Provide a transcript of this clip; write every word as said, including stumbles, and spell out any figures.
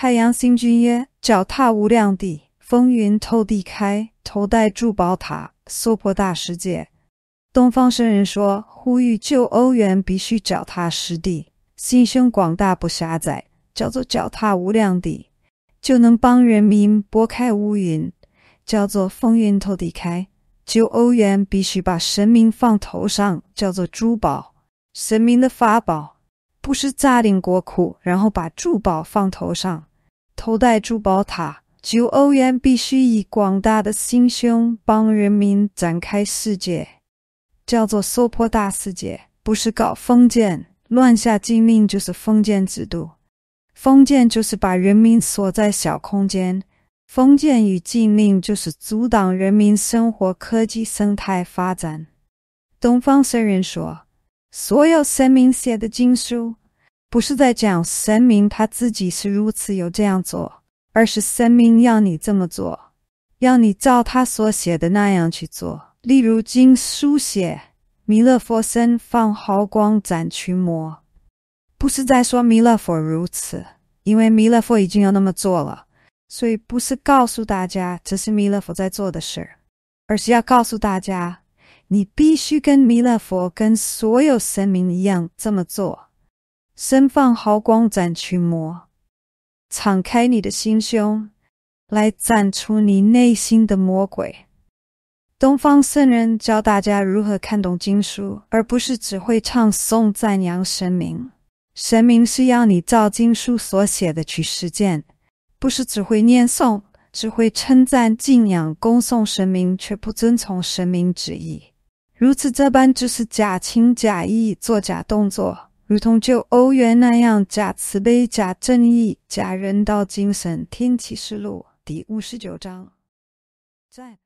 太阳星君曰：脚踏无量地，风云透地开，头戴珠宝塔，娑婆大世界。东方圣人说，呼吁救欧元必须脚踏实地，心胸广大不狭窄，叫做脚踏无量地，就能帮人民拨开乌云，叫做风云透地开。救欧元必须把神明放头上，叫做珠宝，神明的法宝，不是炸领国库，然后把珠宝放头上，头戴珠宝塔。救欧元必须以广大的心胸帮人民展开世界，叫做娑婆大世界，不是搞封建，乱下禁令就是封建制度。封建就是把人民锁在小空间，封建与禁令就是阻挡人民生活科技生态发展。东方圣人说，所有神明写的经书，不是在讲神明他自己是如此有这样做，而是神明要你这么做，要你照他所写的那样去做。例如经书写弥勒佛身放毫光斩驱魔，不是在说弥勒佛如此，因为弥勒佛已经有那么做了，所以不是告诉大家这是弥勒佛在做的事，而是要告诉大家，你必须跟弥勒佛跟所有神明一样这么做，身放毫光斩驱魔，敞开你的心胸，来斩除你内心的魔鬼。东方圣人教大家如何看懂经书，而不是只会唱诵赞扬神明。神明是要你照经书所写的去实践，不是只会念诵，只会称赞敬仰恭送神明，却不遵从神明旨意。如此这般就是假情假意，做假动作，如同救欧元那样假慈悲、假正义、假人道精神。天启示录第五十九章。赞。